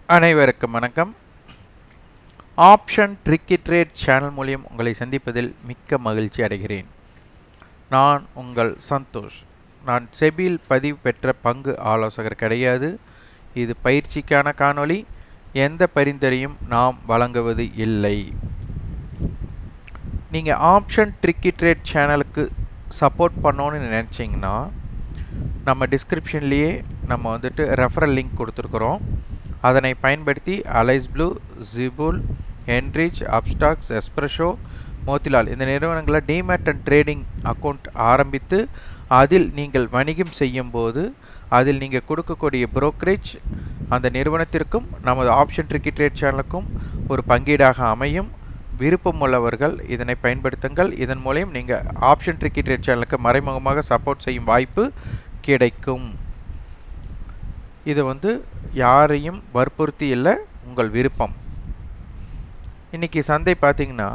அனைவருக்கும் வணக்கம். Option tricky trade channel மூலம் உங்களை சந்திப்பதில் மிக்க மகிழ்ச்சி அடைகிறேன். நான் உங்கள் சந்தோஷ். நான் செபியில் பதிவு பெற்ற பங்கு ஆலோசகர் கிடையாது. இது பயிற்சிக்கான காணொளி. எந்த பரிந்துரையும் நாம் வழங்குவது இல்லை. நீங்கள் ஆப்ஷன் ட்ரிக்கி ட்ரேட் சேனலுக்கு சப்போர்ட் பண்ணணும்னு நினச்சிங்கன்னா நம்ம டிஸ்கிரிப்ஷன்லேயே நம்ம ரெஃபரல் லிங்க் கொடுத்துருக்குறோம். அதனை பயன்படுத்தி Alice Blue, Zebull, Enrich, Upstox, Espresso, Motilal இந்த நிறுவனங்களில் டிமேட் அண்ட் ட்ரேடிங் அக்கௌண்ட் ஆரம்பித்து அதில் நீங்கள் வணிகம் செய்யும் போது அதில் நீங்கள் கொடுக்கக்கூடிய புரோக்கரேஜ் அந்த நிறுவனத்திற்கும் நமது ஆப்ஷன் ட்ரிக்கி ட்ரேட் சேனலுக்கும் ஒரு பங்கீடாக அமையும். விருப்பம் உள்ளவர்கள் இதனை பயன்படுத்துங்கள். இதன் மூலம் நீங்கள் ஆப்ஷன் ட்ரிக்கி ட்ரேட் சேனலுக்கு மறைமுகமாக சப்போர்ட் செய்யும் வாய்ப்பு கிடைக்கும். இது யாரையும் வற்புறுத்தி இல்லை, உங்கள் விருப்பம். இன்றைக்கி சந்தை பார்த்திங்கன்னா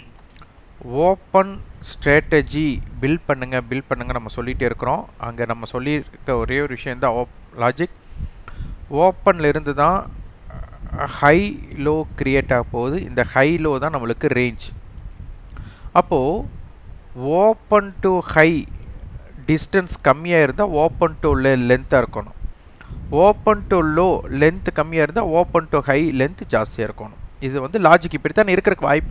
ஓப்பன் ஸ்ட்ராட்டஜி பில்ட் பண்ணுங்க நம்ம சொல்லிகிட்டே இருக்கிறோம். அங்கே நம்ம சொல்லியிருக்க ஒரே ஒரு விஷயந்தான் லாஜிக். ஓப்பனில் இருந்து தான் ஹை லோ கிரியேட் ஆக போகுது. இந்த ஹை லோ தான் நம்மளுக்கு ரேஞ்ச். அப்போது ஓப்பன் டு ஹை டிஸ்டன்ஸ் கம்மியாக இருந்தால் ஓப்பன் டு லென்த்தாக இருக்கணும். ஓப்பன் டு லோ லென்த் கம்மியாக இருந்தால் ஓப்பன் டு ஹை லென்த் ஜாஸ்தியாக இருக்கணும். இது லாஜிக் இப்படித்தான் இருக்கிறதுக்கு வாய்ப்பு.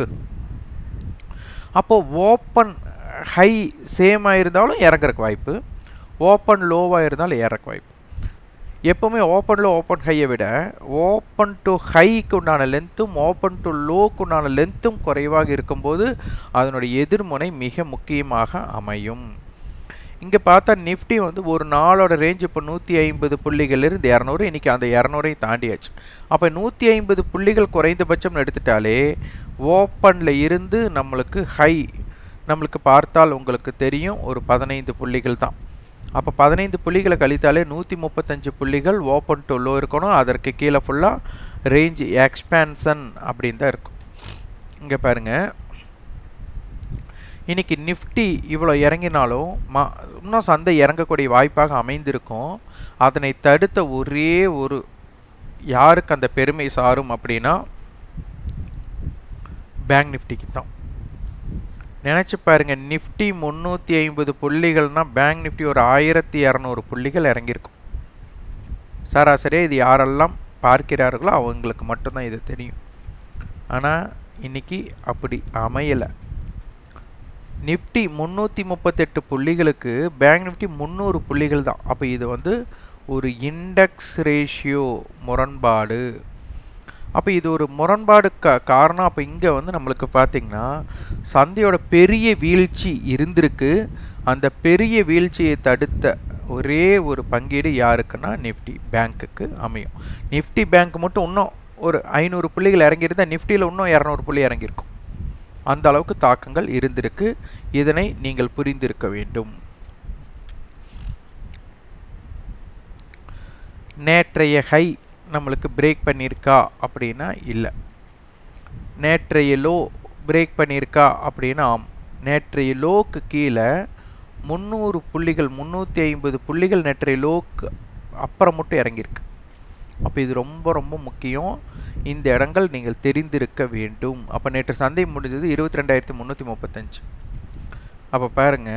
அப்போது ஓப்பன் ஹை சேமாக இருந்தாலும் இறங்குறதுக்கு வாய்ப்பு, ஓப்பன் லோவாக இருந்தாலும் ஏறக்கு வாய்ப்பு. எப்போவுமே ஓப்பன் லோ ஓப்பன் ஹையை விட ஓப்பன் டு ஹைக்கு உண்டான லென்த்தும் ஓப்பன் டு லோக்கு உண்டான லென்த்தும் குறைவாக இருக்கும்போது அதனுடைய எதிர்முனை மிக முக்கியமாக அமையும். இங்கே பார்த்தா நிஃப்டி ஒரு நாளோட ரேஞ்ச் இப்போ 150 புள்ளிகளிலிருந்து 200, இன்றைக்கி அந்த 200ஐயும் தாண்டியாச்சு. அப்போ 150 புள்ளிகள் குறைந்தபட்சம் எடுத்துட்டாலே ஓப்பனில் இருந்து நம்மளுக்கு ஹை நம்மளுக்கு பார்த்தால் உங்களுக்கு தெரியும் ஒரு 15 புள்ளிகள் தான். அப்போ 15 புள்ளிகளை கழித்தாலே 135 புள்ளிகள் ஓப்பன் டு லோ இருக்கணும். அதற்கு கீழே ஃபுல்லாக ரேஞ்ச் எக்ஸ்பேன்ஷன் அப்படின்னு தான் இருக்கும். இங்கே பாருங்கள், இன்றைக்கி நிஃப்டி இவ்வளோ இறங்கினாலும் இன்னும் சந்தை இறங்கக்கூடிய வாய்ப்பாக அமைந்திருக்கும். அதனை தடுத்த ஒரே ஒரு யாருக்கு அந்த பெருமை சாரும் அப்படின்னா பேங்க் நிஃப்டிக்கு தான். நினச்சி பாருங்கள், நிஃப்டி 350 புள்ளிகள்னால் பேங்க் நிஃப்டி ஒரு 1200 புள்ளிகள் இறங்கியிருக்கும் சராசரியாக. இது யாரெல்லாம் பார்க்கிறார்களோ அவங்களுக்கு மட்டும்தான் இது தெரியும். ஆனால் இன்றைக்கி அப்படி அமையலை. நிஃப்டி 338 புள்ளிகளுக்கு பேங்க் நிஃப்டி 300 புள்ளிகள் தான். அப்போ இது ஒரு இண்டெக்ஸ் ரேஷியோ முரண்பாடு. அப்போ இது ஒரு முரண்பாடு காரணம். அப்போ இங்கே நம்மளுக்கு பார்த்திங்கன்னா சந்தையோட பெரிய வீழ்ச்சி இருந்திருக்கு. அந்த பெரிய வீழ்ச்சியை தடுத்த ஒரே ஒரு பங்கீடு யாருக்குன்னா நிஃப்டி பேங்க்குக்கு அமையும். நிஃப்டி பேங்க் மட்டும் இன்னும் ஒரு 500 புள்ளிகள் இறங்கியிருந்தால் நிஃப்டியில் இன்னும் 200 புள்ளி இறங்கியிருக்கும். அந்த அளவுக்கு தாக்கங்கள் இருந்திருக்கு. இதனை நீங்கள் புரிந்திருக்க வேண்டும். நேற்றைய ஹை நம்மளுக்கு பிரேக் பண்ணியிருக்கா அப்படின்னா இல்லை. நேற்றைய லோ பிரேக் பண்ணியிருக்கா அப்படின்னா ஆம். நேற்றைய லோக்கு கீழே 300 புள்ளிகள் 350 புள்ளிகள் நேற்றைய லோக்கு அப்புறம் மட்டும் இறங்கியிருக்கு. அப்போ இது ரொம்ப ரொம்ப முக்கியம். இந்த இடங்கள் நீங்கள் தெரிந்திருக்க வேண்டும். அப்போ நேற்று சந்தை முடிஞ்சது 22,335. அப்போ பாருங்க,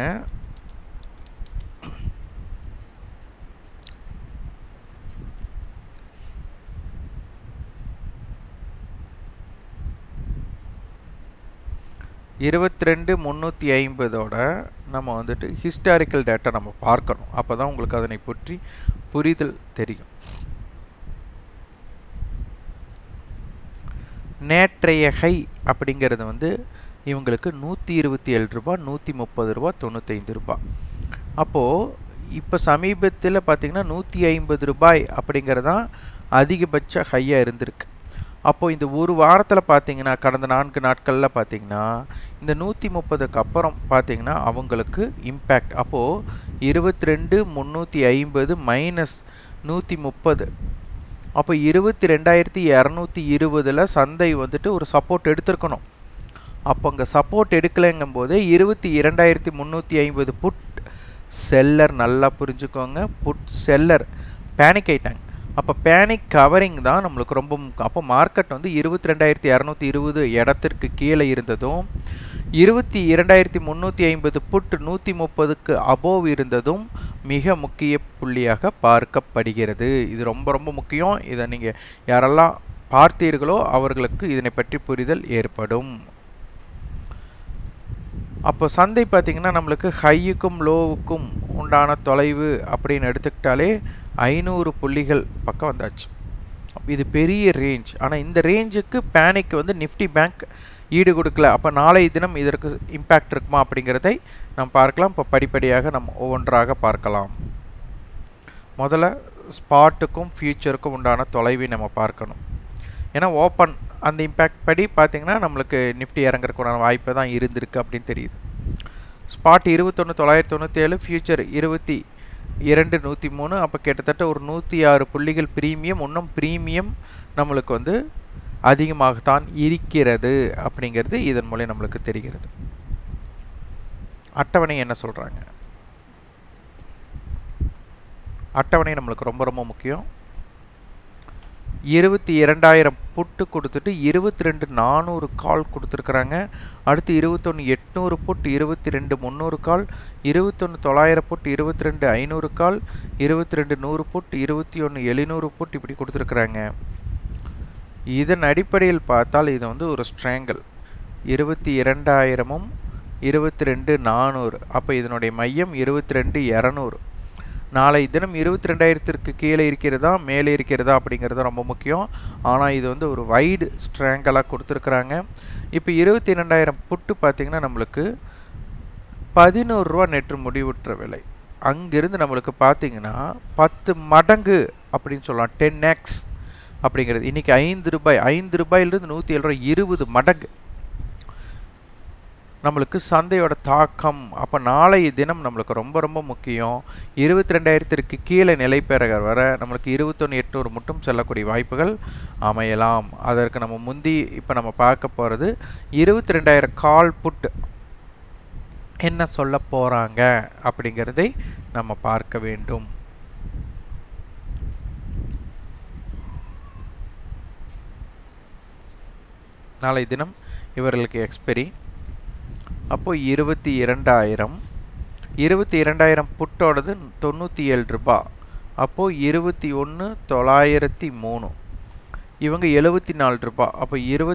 $22,350 நம்ம ஹிஸ்டாரிக்கல் டேட்டா நம்ம பார்க்கணும். அப்போ தான் உங்களுக்கு அதனை பற்றி புரிதல் தெரியும். நேற்றைய ஹை அப்படிங்கிறது இவங்களுக்கு 127 ரூபா, 130 ரூபா, 95 ரூபா. அப்போது இப்போ சமீபத்தில் பார்த்திங்கன்னா 150 ரூபாய் அப்படிங்கிறதான் அதிகபட்ச ஹையாக இருந்திருக்கு. அப்போது இந்த ஒரு வாரத்தில் பார்த்திங்கன்னா கடந்த 4 நாட்களில் பார்த்திங்கன்னா இந்த 130க்கு அப்புறம் பார்த்திங்கன்னா அவங்களுக்கு இம்பேக்ட். அப்போது 22,350 மைனஸ் 130, அப்போ 22,220 சந்தை ஒரு சப்போர்ட் எடுத்திருக்கணும். அப்போ அங்கே சப்போர்ட் எடுக்கலைங்கும் போது 22,350 புட் செல்லர், நல்லா புரிஞ்சுக்கோங்க, புட் செல்லர் பேனிக் ஆயிட்டாங்க. அப்போ பேனிக் கவரிங் தான் நம்மளுக்கு ரொம்ப அப்போ மார்க்கெட் வந்து 22,220 இடத்திற்கு கீழே இருந்ததும் 22,350 புட் 130க்கு அபோவ் இருந்ததும் மிக முக்கிய புள்ளியாக பார்க்கப்படுகிறது. இது ரொம்ப ரொம்ப முக்கியம். இதை நீங்கள் யாரெல்லாம் பார்த்தீர்களோ அவர்களுக்கு இதனை பற்றி புரிதல் ஏற்படும். அப்போ சந்தை பார்த்திங்கன்னா நம்மளுக்கு ஹையுக்கும் லோவுக்கும் உண்டான தொலைவு அப்படின்னு எடுத்துக்கிட்டாலே 500 புள்ளிகள் பக்கம் வந்தாச்சு. இது பெரிய ரேஞ்ச். ஆனால் இந்த ரேஞ்சுக்கு பேனிக் வந்து நிஃப்டி பேங்க் ஈடு கொடுக்கல. அப்போ நாளைய தினம் இதற்கு இம்பேக்ட் இருக்குமா அப்படிங்கிறதை நம்ம பார்க்கலாம். இப்போ படிப்படியாக நம்ம ஒவ்வொன்றாக பார்க்கலாம். முதல்ல ஸ்பாட்டுக்கும் ஃபியூச்சருக்கும் உண்டான தொலைவை நம்ம பார்க்கணும். ஏன்னா ஓப்பன் அந்த இம்பேக்ட் படி பார்த்திங்கன்னா நம்மளுக்கு நிஃப்டி இறங்குறதுக்குண்டான வாய்ப்பு தான் இருந்திருக்கு அப்படின்னு தெரியுது. Spot 21,997, future 22,103. அப்போ கிட்டத்தட்ட ஒரு 106 புள்ளிகள் ப்ரீமியம். இன்னும் ப்ரீமியம் நம்மளுக்கு வந்து அதிகமாகத்தான் இருக்கிறது அப்படிங்கிறது இதன் மூலம் நம்மளுக்கு தெரிகிறது. அட்டவணை என்ன சொல்கிறாங்க? அட்டவணை நம்மளுக்கு ரொம்ப ரொம்ப முக்கியம். 22,000 புட்டு கொடுத்துட்டு 22,400 கால் கொடுத்துருக்குறாங்க. அடுத்து 21,800 put, 22,300 call, 21,900 put, 22,500 call, 22,100 put, 21,700 put இப்படி கொடுத்துருக்குறாங்க. இதன் அடிப்படையில் பார்த்தால் இது வந்து ஒரு ஸ்ட்ராங்கிள் 22,000ம் 22,400. அப்போ இதனுடைய மையம் 22,200. நாளை தினம் 22,000க்கு கீழே இருக்கிறதா மேலே இருக்கிறதா அப்படிங்கிறது ரொம்ப முக்கியம். ஆனால் இது வந்து ஒரு வைடு ஸ்ட்ராங்கலாக கொடுத்துருக்குறாங்க. இப்போ 22,000 புட்டு பார்த்திங்கன்னா நம்மளுக்கு 11 ரூபா நேற்று முடிவுற்ற விலை. அங்கிருந்து நம்மளுக்கு பார்த்திங்கன்னா 10 மடங்கு அப்படின்னு சொல்லலாம். 10x அப்படிங்கிறது இன்றைக்கி 5 ரூபாய். 5 ரூபாயிலிருந்து 107 ரூபாய், 20 மடங்கு நம்மளுக்கு சந்தையோட தாக்கம். அப்போ நாளைய தினம் நம்மளுக்கு ரொம்ப ரொம்ப முக்கியம். 22,000க்கு கீழே நிலை பெற வர நம்மளுக்கு 21,800 மட்டும் செல்லக்கூடிய வாய்ப்புகள் அமையலாம். அதற்கு நம்ம முந்தி இப்போ நம்ம பார்க்க போகிறது 22,000 கால் புட் என்ன சொல்ல போகிறாங்க அப்படிங்கிறதை நம்ம பார்க்க வேண்டும். நாளை தினம் இவர்களுக்கு எக்ஸ்பெரி. அப்போ 22,000 புட்டோடது 97 ரூபா. அப்போது 21,903. இவங்க 74 ரூபா. அப்போ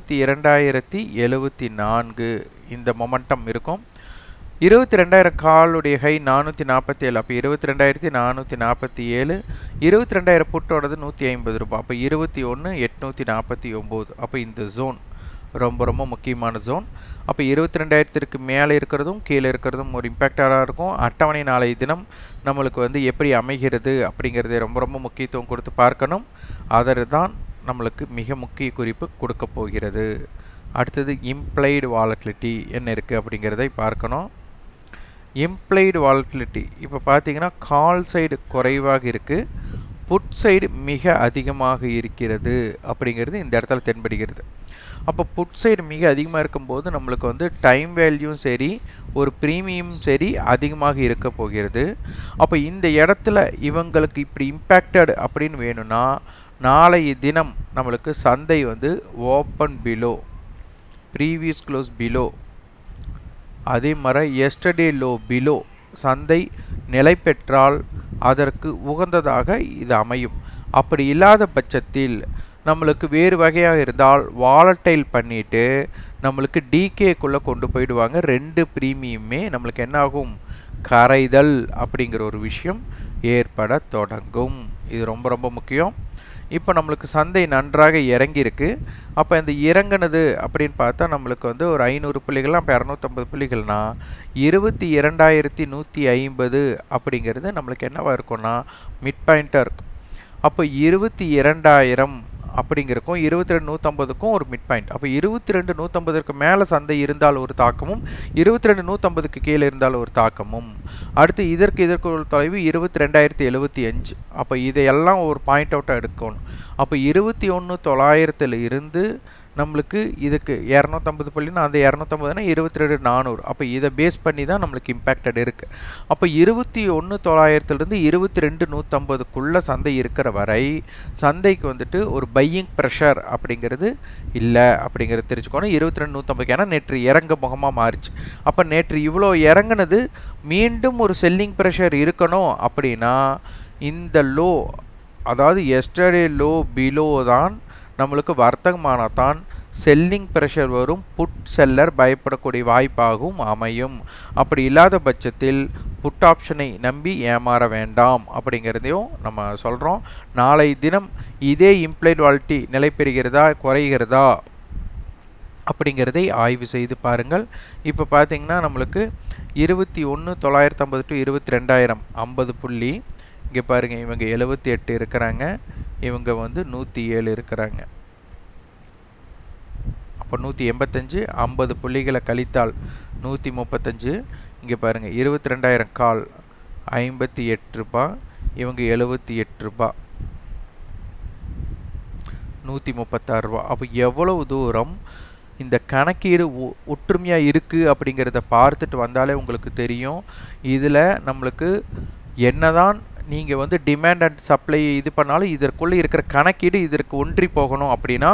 22,074 இந்த மொமெண்டம் இருக்கும். 22,000 காலுடைய ஹை 447. அப்போ 22,447. 22,000 புட்டோடது 150 ரூபா. அப்போ 21,849. அப்போ இந்த ஜோன் ரொம்ப ரொம்ப முக்கியமான ஜோன். அப்போ 22,000க்கு மேலே இருக்கிறதும் கீழே இருக்கிறதும் ஒரு இம்பேக்டாக இருக்கும். அட்டவணை நாளைய தினம் நம்மளுக்கு வந்து எப்படி அமைகிறது அப்படிங்கிறத ரொம்ப ரொம்ப முக்கியத்துவம் கொடுத்து பார்க்கணும். அதற்கு தான் நம்மளுக்கு மிக முக்கிய குறிப்பு கொடுக்க போகிறது. அடுத்தது இம்ப்ளைடு வாலட்டிலிட்டி என்ன இருக்குது அப்படிங்கிறதை பார்க்கணும். இம்ப்ளைடு வாலட்டிலிட்டி இப்போ பார்த்தீங்கன்னா கால் சைடு குறைவாக இருக்குது, புட் சைடு மிக அதிகமாக இருக்கிறது அப்படிங்கிறது இந்த இடத்துல தென்படுகிறது. அப்போ புட் சைடு மிக அதிகமாக இருக்கும்போது நம்மளுக்கு வந்து டைம் வேல்யூவும் சரி ஒரு ப்ரீமியம் சரி அதிகமாக இருக்க போகிறது. அப்போ இந்த இடத்துல இவங்களுக்கு இப்படி இம்பேக்டட் அப்படின்னு வேணும்னா நாளைய தினம் நம்மளுக்கு சந்தை வந்து open below, previous close below, அதே மாதிரி எஸ்டர்டே லோ பிலோ சந்தை நிலை பெற்றால் அதற்கு உகந்ததாக இது அமையும். அப்படி இல்லாத பட்சத்தில் நம்மளுக்கு வேறு வகையாக இருந்தால் வாலட்டைல் பண்ணிவிட்டு நம்மளுக்கு டிகேக்குள்ளே கொண்டு போயிடுவாங்க. 2 ப்ரீமியமே நம்மளுக்கு என்ன ஆகும், கரைதல் அப்படிங்கிற ஒரு விஷயம் ஏற்பட தொடங்கும். இது ரொம்ப ரொம்ப முக்கியம். இப்போ நம்மளுக்கு சந்தை நன்றாக இறங்கியிருக்கு. அப்போ இந்த இறங்குனது அப்படின்னு பார்த்தா நம்மளுக்கு வந்து ஒரு 500 புள்ளிகள்லாம் இப்போ 250 புள்ளிகள்னா 22,150 அப்படிங்கிறது நம்மளுக்கு என்னவாக இருக்கும்னா மிட் பாயிண்ட்டாக இருக்கும். அப்போ 22,000 அப்படிங்கிறக்கும் 22,150க்கும் ஒரு மிட் பாயிண்ட். அப்போ 22,150க்கு மேலே சந்தை இருந்தால் ஒரு தாக்கமும் 22,150க்கு கீழே இருந்தால் ஒரு தாக்கமும். அடுத்து இதற்கு ஒரு தொலைவு 22,075. அப்போ இதையெல்லாம் ஒரு பாயிண்ட் அவுட்டாக எடுக்கணும். அப்போ 21,900 இருந்து நம்மளுக்கு இதுக்கு 250 புள்ளினா அந்த 250னா 22,400. அப்போ இதை பேஸ் பண்ணி தான் நம்மளுக்கு இம்பேக்டட் இருக்குது. அப்போ 21,900 22,150க்குள்ளே சந்தை இருக்கிற வரை சந்தைக்கு வந்துட்டு ஒரு பையிங் ப்ரெஷர் அப்படிங்கிறது இல்லை அப்படிங்கிறது தெரிஞ்சுக்கணும். 22,150 ஏன்னா நேற்று இறங்க முகமாக மாறிச்சு. அப்போ நேற்று இவ்வளோ இறங்குனது மீண்டும் ஒரு செல்லிங் ப்ரெஷர் இருக்கணும் அப்படின்னா இந்த லோ, அதாவது எஸ்டர்டே லோ பிலோ தான் நம்மளுக்கு வர்த்தகமானதான் செல்லிங் ப்ரெஷர் வரும், புட் செல்லர் பயப்படக்கூடிய வாய்ப்பாகவும் அமையும். அப்படி இல்லாத பட்சத்தில் புட் ஆப்ஷனை நம்பி ஏமாற வேண்டாம் அப்படிங்கிறதையும் நம்ம சொல்கிறோம். நாளை தினம் இதே இம்ப்ளைட் வாலிட்டி நிலை பெறுகிறதா குறைகிறதா அப்படிங்கிறதை ஆய்வு செய்து பாருங்கள். இப்போ பார்த்தீங்கன்னா நம்மளுக்கு 21,950 to 22,000 50 புள்ளி. இங்கே பாருங்கள், இவங்க 78 இருக்கிறாங்க, இவங்க வந்து 107 இருக்கிறாங்க. அப்போ 185 50 புள்ளிகளை கழித்தால் 135. இங்கே பாருங்கள் 22,000 கால் 58 ரூபா, இவங்க 78 ரூபா, 136 ரூபா. அப்போ எவ்வளவு தூரம் இந்த கணக்கீடு ஒற்றுமையாக இருக்குது அப்படிங்கிறத பார்த்துட்டு வந்தாலே உங்களுக்கு தெரியும். இதில் நம்மளுக்கு என்னதான் நீங்கள் வந்து டிமாண்ட் அண்ட் சப்ளை இது பண்ணாலும் இதற்குள்ளே இருக்கிற கணக்கீடு இதற்கு ஒன்றி போகணும். அப்படின்னா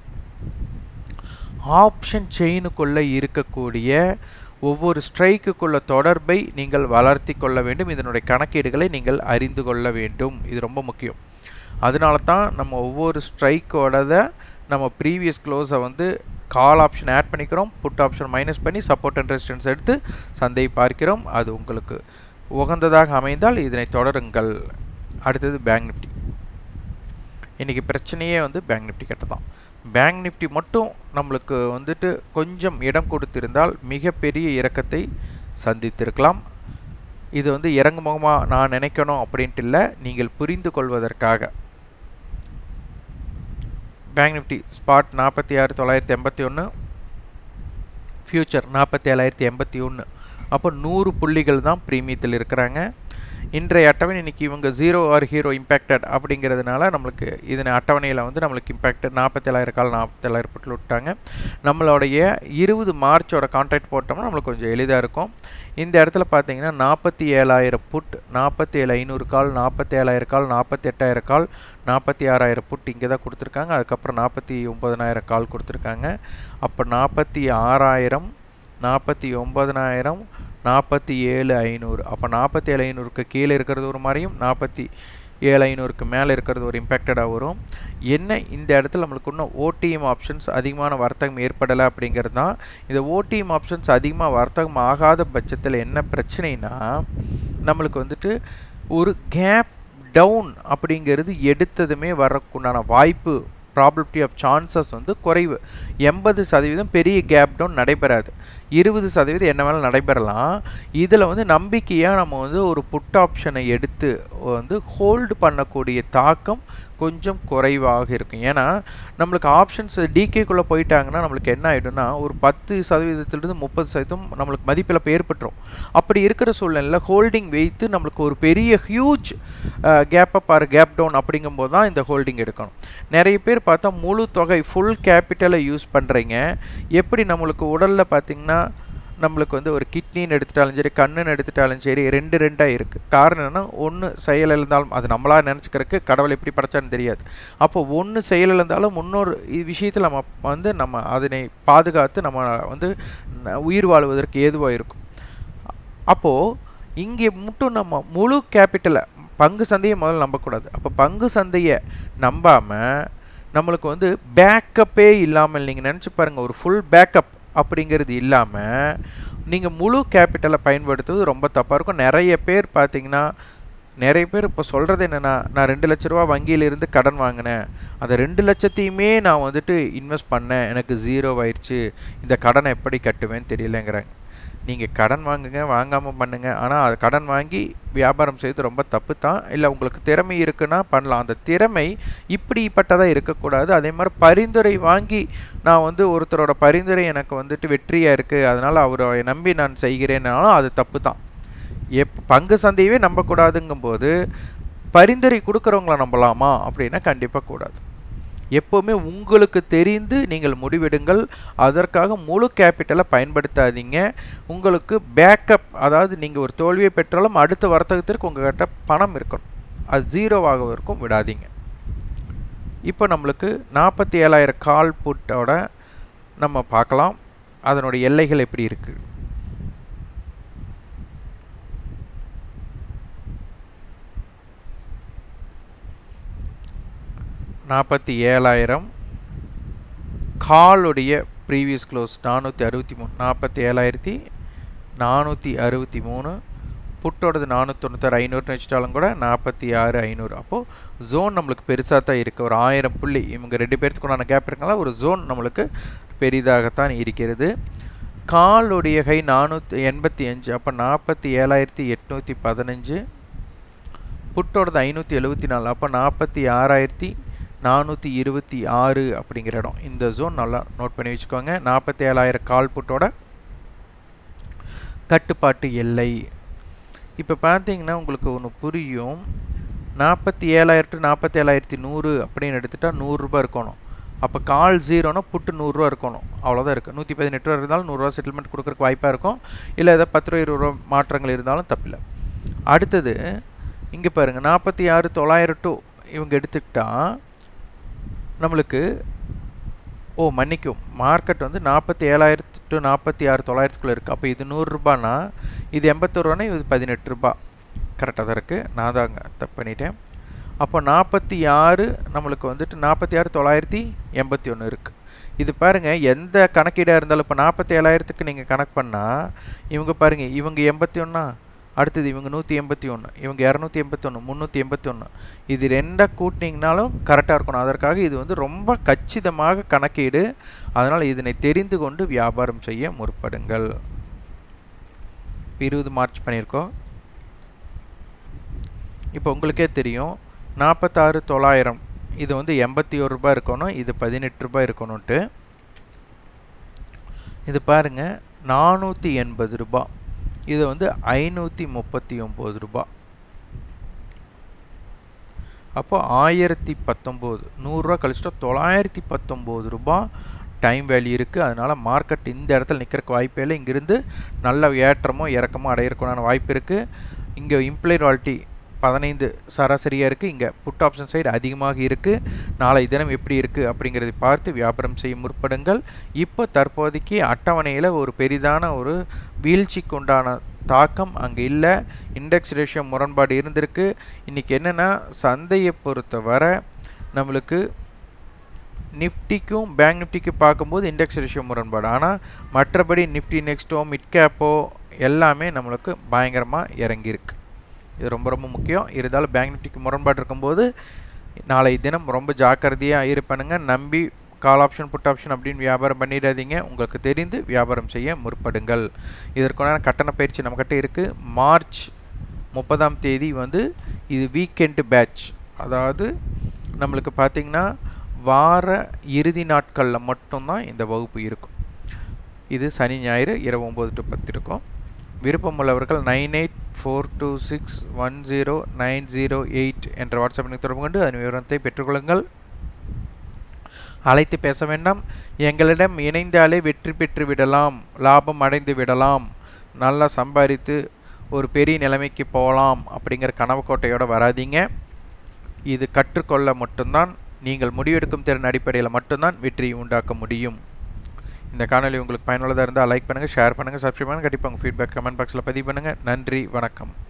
ஆப்ஷன் செயினுக்குள்ளே இருக்கக்கூடிய ஒவ்வொரு ஸ்ட்ரைக்குக்குள்ள தொடர்பை நீங்கள் வளர்த்தி கொள்ள வேண்டும். இதனுடைய கணக்கீடுகளை நீங்கள் அறிந்து கொள்ள வேண்டும். இது ரொம்ப முக்கியம். அதனால தான் நம்ம ஒவ்வொரு ஸ்ட்ரைக்கோடதை நம்ம ப்ரீவியஸ் க்ளோஸை வந்து கால் ஆப்ஷன் ஆட் பண்ணிக்கிறோம், புட் ஆப்ஷன் மைனஸ் பண்ணி சப்போர்ட் அண்ட் ரெசிஸ்டன்ஸ் எடுத்து சந்தையை பார்க்கிறோம். அது உங்களுக்கு உகந்ததாக அமைந்தால் இதனை தொடருங்கள். அடுத்தது பேங்க் நிஃப்டி. இன்றைக்கி பிரச்சனையே வந்து பேங்க் நிஃப்டி கிட்ட தான். பேங்க் நிஃப்டி மட்டும் நம்மளுக்கு வந்துட்டு கொஞ்சம் இடம் கொடுத்திருந்தால் மிகப்பெரிய இறக்கத்தை சந்தித்திருக்கலாம். இது வந்து இறங்குமுகமாக நான் நினைக்கணும் அப்படின்ட்டு இல்லை, நீங்கள் புரிந்து கொள்வதற்காக. Bank Nifty spot 46,981, future 47,081. அப்போ 100 புள்ளிகள் தான் ப்ரீமியத்தில் இருக்கிறாங்க. இன்றைய அட்டவணை இன்றைக்கி இவங்க 0 ஆர் ஹீரோ இம்பேக்டட் அப்படிங்கிறதுனால நம்மளுக்கு இதனை அட்டவணையில் வந்து நம்மளுக்கு இம்பேக்டட் 47,000 கால் 47,000 புட்டில் விட்டாங்க. நம்மளுடைய 20 மார்ச்சோட கான்ட்ராக்ட் போட்டோம்னா நம்மளுக்கு கொஞ்சம் எளிதாக இருக்கும். இந்த இடத்துல பார்த்தீங்கன்னா 47,000 புட், 47,500 கால், 47,000 கால், 48,000 கால், 46,000 புட் இங்கே தான் கொடுத்துருக்காங்க. அதுக்கப்புறம் 49,000 கால் கொடுத்துருக்காங்க. அப்போ 46,000, 49,000, 47,500. அப்போ 47,500க்கு கீழே இருக்கிறது ஒரு மாதிரியும் 47,500க்கு மேலே இருக்கிறது ஒரு இம்பேக்டடாக வரும். என்ன இந்த இடத்துல நம்மளுக்கு இன்னும் ஓடிஎம் ஆப்ஷன்ஸ் அதிகமான வர்த்தகம் ஏற்படலை அப்படிங்கிறது தான். இந்த ஓடிஎம் ஆப்ஷன்ஸ் அதிகமாக வர்த்தகம் ஆகாத பட்சத்தில் என்ன பிரச்சனைனா நம்மளுக்கு வந்துட்டு ஒரு கேப் டவுன் அப்படிங்கிறது எடுத்ததுமே வரக்குண்டான வாய்ப்பு, ப்ராபபிலிட்டி ஆஃப் சான்சஸ் வந்து குறைவு. 80% பெரிய கேப் டவுன் நடைபெறாது, 20% என்ன வேணாலும் நடைபெறலாம். இதில் வந்து நம்பிக்கையாக நம்ம வந்து ஒரு புட் ஆப்ஷனை எடுத்து வந்து ஹோல்டு பண்ணக்கூடிய தாக்கம் கொஞ்சம் குறைவாக இருக்கும். ஏன்னா நம்மளுக்கு ஆப்ஷன்ஸ் டிகேக்குள்ளே போயிட்டாங்கன்னா நம்மளுக்கு என்ன ஆகிடும்னா ஒரு 10%லேருந்து 30% நம்மளுக்கு மதிப்பிழப்பு ஏற்பட்டுரும். அப்படி இருக்கிற சூழ்நிலையில் ஹோல்டிங் வைத்து நம்மளுக்கு ஒரு பெரிய huge gap up or gap down அப்படிங்கும்போது தான் இந்த ஹோல்டிங் எடுக்கணும். நிறைய பேர் பார்த்தா முழு தொகை ஃபுல் கேபிட்டலை யூஸ் பண்ணுறீங்க. எப்படி நம்மளுக்கு உடலில் பார்த்திங்கன்னா நம்மளுக்கு வந்து ஒரு கிட்னின்னு எடுத்துட்டாலும் சரி, கண்ணுன்னு எடுத்துட்டாலும் சரி, ரெண்டாக இருக்குது. காரணம் என்னென்னா ஒன்று செயலிழந்தாலும் அது நம்மளாக நினச்சிக்கிறதுக்கு கடவுள் எப்படி படைச்சான்னு தெரியாது. அப்போ ஒன்று செயலிழந்தாலும் இன்னொரு விஷயத்தில் நம்ம அதனை பாதுகாத்து நம்ம வந்து உயிர் வாழ்வதற்கு ஏதுவாக இருக்கும். அப்போது இங்கே மட்டும் நம்ம முழு கேபிட்டலை பங்கு சந்தையை முதல்ல நம்பக்கூடாது. அப்போ பங்கு சந்தையை நம்பாமல் நம்மளுக்கு வந்து பேக்கப்பே இல்லாமல் நீங்கள் நினச்சி பாருங்கள், ஒரு ஃபுல் பேக்கப் அப்படிங்கிறது இல்லாமல் நீங்கள் முழு கேபிட்டலை பயன்படுத்துவது ரொம்ப தப்பாக இருக்கும். நிறைய பேர் பார்த்தீங்கன்னா இப்போ சொல்கிறது என்னென்னா, நான் 2 லட்ச ரூபா வங்கியிலிருந்து கடன் வாங்கினேன், அந்த 2 லட்சத்தையுமே நான் வந்துட்டு இன்வெஸ்ட் பண்ணேன், எனக்கு 0 ஆயிடுச்சு, இந்த கடனை எப்படி கட்டுவேன்னு தெரியலங்கிறாங்க. நீங்கள் கடன் வாங்குங்க, வாங்காமல் பண்ணுங்கள். ஆனால் அது கடன் வாங்கி வியாபாரம் செய்வது ரொம்ப தப்பு தான். இல்லை உங்களுக்கு திறமை இருக்குன்னா பண்ணலாம். அந்த திறமை இப்படிப்பட்டதாக இருக்கக்கூடாது. அதே மாதிரி பரிந்துரை வாங்கி நான் வந்து ஒருத்தரோட பரிந்துரை எனக்கு வந்துட்டு வெற்றியாக இருக்குது, அதனால் அவரை நம்பி நான் செய்கிறேன்னாலும் அது தப்பு தான். பங்கு சந்தையவே நம்பக்கூடாதுங்கும்போது பரிந்துரை கொடுக்குறவங்கள நம்பலாமா அப்படின்னா கண்டிப்பாக கூடாது. எப்போவுமே உங்களுக்கு தெரிந்து நீங்கள் முடிவெடுங்கள். அதற்காக முழு கேபிட்டலை பயன்படுத்தாதீங்க. உங்களுக்கு பேக்கப், அதாவது நீங்கள் ஒரு தோல்வியை பெற்றாலும் அடுத்த வர்த்தகத்திற்கு உங்கள்கிட்ட பணம் இருக்கணும், அது ஜீரோவாகவும் விடாதீங்க. இப்போ நம்மளுக்கு 47,000 கால் புட்டோட நம்ம பார்க்கலாம் அதனுடைய எல்லைகள் எப்படி இருக்குது. $47,000 காலுடைய ப்ரீவியஸ் க்ளோஸ் 463, 47,463. புட்டோடது 496, 500 வச்சுட்டாலும் கூட 46,500. அப்போது ஜோன் நம்மளுக்கு பெருசாக தான் இருக்குது. ஒரு 1000 புள்ளி இவங்க 2 பேர்த்துக்குண்டான கேப் இருக்குங்களா, ஒரு ஜோன் நம்மளுக்கு பெரிதாகத்தான் இருக்கிறது. காலுடைய கை 485, அப்போ 47,815. புட்டோடது 574, அப்போ 46,426 அப்படிங்கிற இடம். இந்த ஜோன் நல்லா நோட் பண்ணி வச்சுக்கோங்க. 47,000 கால் புட்டோட கட்டுப்பாட்டு எல்லை. இப்போ பார்த்தீங்கன்னா உங்களுக்கு ஒன்று புரியும். 47,000 to 47,100 அப்படின்னு எடுத்துகிட்டா $100 இருக்கணும். அப்போ கால் ஜீரோனா புட்டு $100 இருக்கணும், அவ்வளோதான் இருக்குது. 118 ரூபா இருந்தாலும் $100 செட்டில்மெண்ட் கொடுக்குறக்கு வாய்ப்பாக இருக்கும். இல்லை ஏதாவது 10 ரூபா 20 ரூபா மாற்றங்கள் இருந்தாலும் தப்பில்லை. அடுத்தது இங்கே பாருங்கள், 46,900 இவங்க எடுத்துக்கிட்டா நம்மளுக்கு மன்னிக்கும், மார்க்கெட் வந்து 47,000 to 46,900 இருக்குது. அப்போ இது $100, இது 81 ரூபானா இது 18 ரூபா. கரெக்டாக தான் இருக்குது, நான் தாங்க தப்பு பண்ணிட்டேன். அப்போ 46 நம்மளுக்கு வந்துட்டு 46,981 இருக்குது. இது பாருங்கள், எந்த கணக்கீடாக இருந்தாலும் இப்போ 47,000க்கு நீங்கள் கணக்கு பண்ணால் இவங்க பாருங்கள், இவங்க 81, அடுத்தது இவங்க 181, இவங்க 281, 381. இது ரெண்டாக கூட்டினீங்கனாலும் கரெக்டாக இருக்கணும். அதற்காக இது வந்து ரொம்ப கச்சிதமாக கணக்கீடு. அதனால் இதனை தெரிந்து கொண்டு வியாபாரம் செய்ய முற்படுங்கள். 20 மார்ச் பண்ணியிருக்கோம். இப்போ உங்களுக்கே தெரியும் 46,900 இது வந்து 81 ரூபா இருக்கணும், இது 18 ரூபா இருக்கணும்ட்டு. இது பாருங்கள் 480 ரூபா, இது வந்து 539 ரூபா. அப்போ 1019, 100 ரூபா கழிச்சிட்டா 919 ரூபா டைம் வேல்யூ இருக்குது. அதனால் மார்க்கெட் இந்த இடத்துல நிற்கிறக்கு வாய்ப்பே இல்லை. இங்கிருந்து நல்ல ஏற்றமோ இறக்கமோ அடையிறக்கான வாய்ப்பு இருக்குது. இங்கே இம்ப்ளைட் வாலிட்டி 15 சராசரியாக இருக்குது. இங்கே புட் ஆப்ஷன் சைடு அதிகமாக இருக்குது. நாளை தினம் எப்படி இருக்குது அப்படிங்கிறதை பார்த்து வியாபாரம் செய்ய முற்படுங்கள். இப்போ தற்போதைக்கு அட்டவணையில் ஒரு பெரிதான ஒரு வீழ்ச்சிக்கு உண்டான தாக்கம் அங்கே இல்லை. இண்டெக்ஸ் ரேஷியோ முரண்பாடு இருந்திருக்கு. இன்றைக்கி என்னென்னா, சந்தையை பொறுத்த வரை நம்மளுக்கு நிஃப்டிக்கும் பேங்க் நிஃப்டிக்கும் பார்க்கும்போது இண்டெக்ஸ் ரேஷியோ முரண்பாடு. ஆனால் மற்றபடி நிஃப்டி நெக்ஸ்ட்டோ மிட் கேப்போ எல்லாமே நம்மளுக்கு பயங்கரமாக இறங்கியிருக்கு. இது ரொம்ப ரொம்ப முக்கியம். இருந்தாலும் பேங்க் நிஃப்டிக்கு முரண்பாடு இருக்கும்போது நாளை தினம் ரொம்ப ஜாக்கிரதையாக இருப்பனுங்க. நம்பி கால் ஆப்ஷன் புட் ஆப்ஷன் அப்படின்னு வியாபாரம் பண்ணிடாதீங்க. உங்களுக்கு தெரிந்து வியாபாரம் செய்ய முற்படுங்கள். இதற்கான கட்டண பயிற்சி நம்மக்கிட்ட இருக்குது. மார்ச் 30ஆம் தேதி வந்து இது வீக்கெண்டு பேட்ச். அதாவது நம்மளுக்கு பார்த்திங்கன்னா வார இறுதி நாட்களில் மட்டும்தான் இந்த வகுப்பு இருக்கும். இது சனி ஞாயிறு இரவு 9 to 10 இருக்கும். விருப்பம் உள்ளவர்கள் 9842610908 என்ற வாட்ஸ்அப் தொடர்பு கொண்டு அதன் விவரத்தை பெற்றுக்கொள்ளுங்கள். அழைத்து பேச வேண்டாம். எங்களிடம் இணைந்தாலே வெற்றி பெற்று விடலாம், லாபம் அடைந்து விடலாம், நல்லா சம்பாதித்து ஒரு பெரிய நிலைமைக்கு போகலாம் அப்படிங்கிற கனவு கோட்டையோடு வராதிங்க. இது கற்றுக்கொள்ள மட்டும்தான், நீங்கள் முடிவெடுக்கும் திறன் அடிப்படையில் மட்டும்தான் வெற்றியை உண்டாக்க முடியும். இந்த காணொலி உங்களுக்கு பயனுள்ளதாக இருந்தால் லைக் பண்ணுங்கள், ஷேர் பண்ணுங்கள், சப்ஸ்கிரைப் பண்ணுங்கள். கண்டிப்பாக உங்கள் ஃபீட்பேக் கமெண்ட் பாக்ஸில் பதிவு பண்ணுங்கள். நன்றி, வணக்கம்.